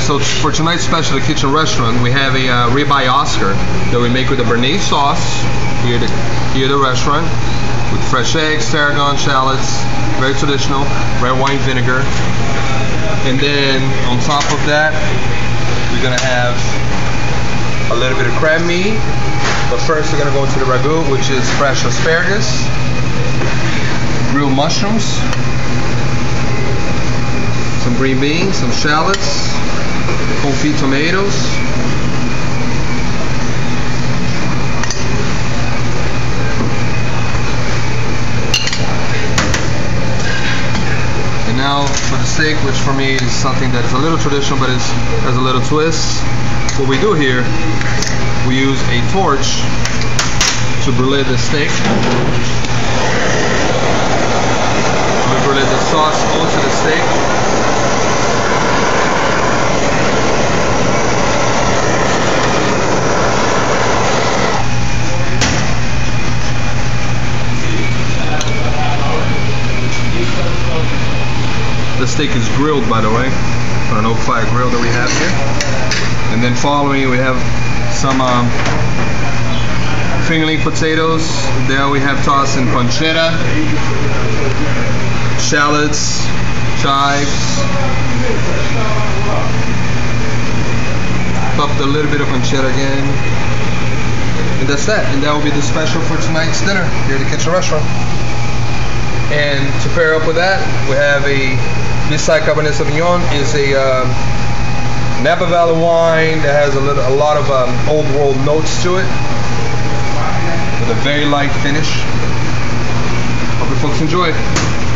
So for tonight's special, the kitchen restaurant, we have a ribeye Oscar that we make with a béarnaise sauce here at the restaurant, with fresh eggs, tarragon, shallots, very traditional, red wine vinegar. And then on top of that, we're gonna have a little bit of crab meat. But first, we're gonna go into the ragu, which is fresh asparagus, grilled mushrooms, some green beans, some shallots, confit tomatoes, and now for the steak, which for me is something that's a little traditional but has a little twist. What we do here, we use a torch to brulee the steak. We brulee the sauce onto the steak. The steak is grilled, by the way, on an oak fire grill that we have here. And then following, we have some fingerling potatoes. There we have tossed in pancetta, shallots, chives, popped a little bit of pancetta again. And that's that. And that will be the special for tonight's dinner here at the kitchen restaurant. And to pair up with that, we have this side Cabernet Sauvignon is a Napa Valley wine that has a lot of old world notes to it, with a very light finish. Hope you folks enjoy it.